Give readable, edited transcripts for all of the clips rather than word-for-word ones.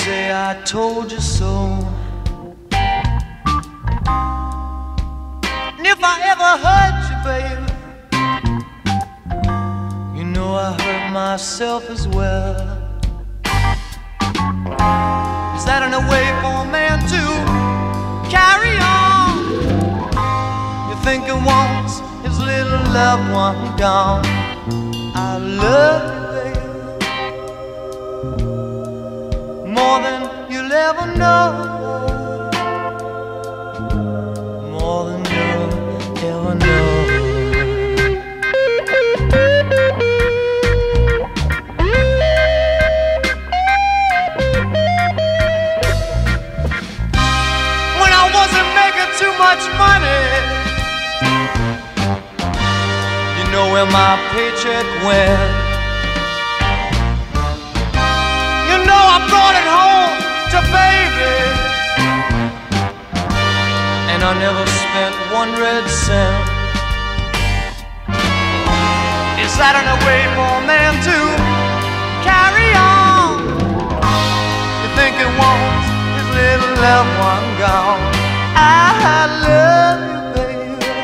say I told you so. And if I ever hurt you, baby, you know I hurt myself as well. Is that in a way for a man to carry on? You think he wants his little loved one gone. I love you, baby, more than you'll ever know, more than you'll ever know. When I wasn't making too much money, you know where my paycheck went. You know I brought it home to baby, and I never spent one red cent. Is that in a way for a man to carry on? You think he wants his little loved one gone. I love you, baby,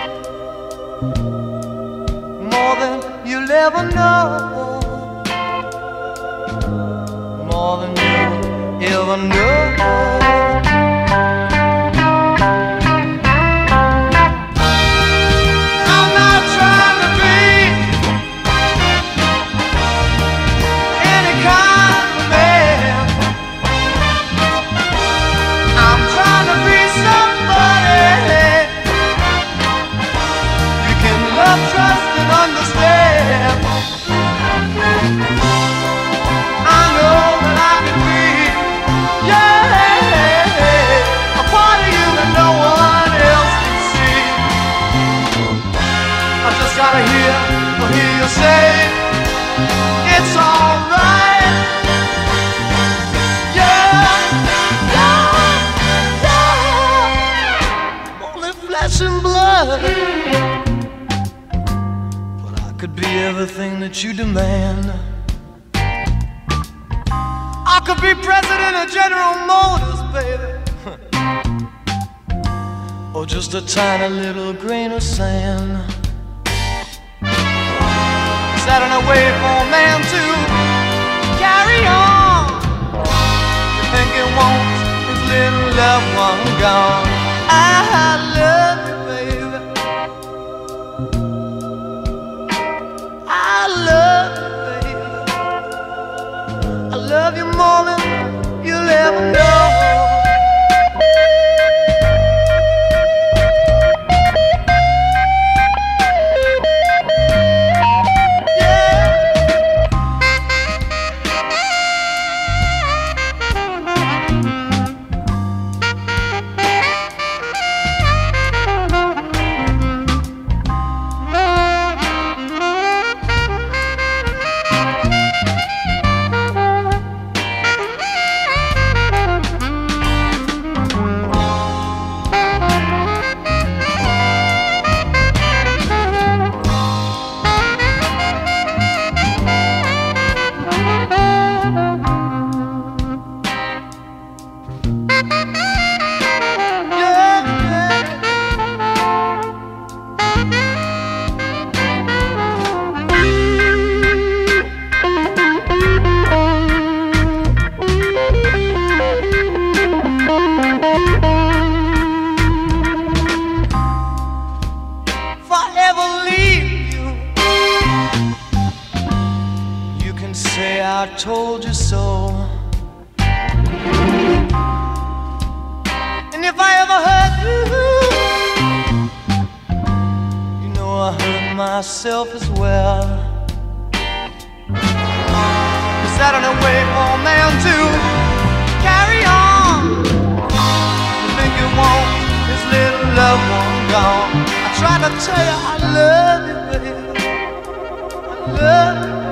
more than you'll ever know, more than you'll ever know. I'm not trying to be any kind of man. I'm trying to be somebody you can love, trust, and understand. I know that I can be, yeah, a part of you that no one else can see. I just gotta hear you say it's alright. Yeah, yeah, yeah. I'm only flesh and blood, but I could be everything that you demand. I could be president of General Motors, baby, or just a tiny little grain of sand. Is that in a way for a man to carry on? You think he wants his little loved one gone. I love you, baby, I love you, baby, I love you more than you'll ever know. Say I told you so. And if I ever hurt you, you know I hurt myself as well. Is that in a way for a man to carry on? You think you want his little loved one gone. I tried to tell you I love you, baby, I love you.